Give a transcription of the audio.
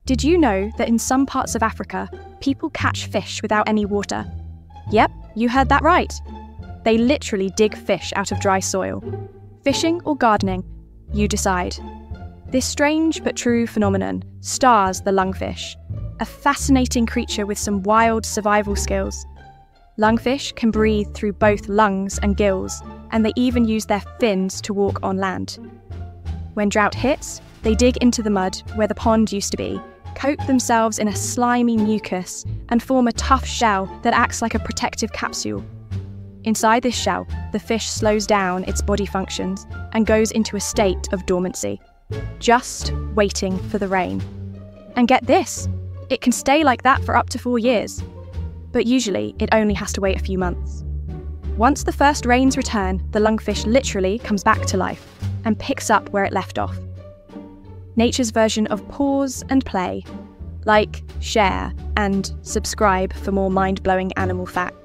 Did you know that in some parts of Africa, people catch fish without any water? Yep, you heard that right. They literally dig fish out of dry soil. Fishing or gardening, you decide. This strange but true phenomenon stars the lungfish, a fascinating creature with some wild survival skills. Lungfish can breathe through both lungs and gills, and they even use their fins to walk on land. When drought hits, they dig into the mud where the pond used to be, coat themselves in a slimy mucus, and form a tough shell that acts like a protective capsule. Inside this shell, the fish slows down its body functions and goes into a state of dormancy, just waiting for the rain. And get this, it can stay like that for up to 4 years. But usually, it only has to wait a few months. Once the first rains return, the lungfish literally comes back to life and picks up where it left off. Nature's version of pause and play. Like, share, and subscribe for more mind-blowing animal facts.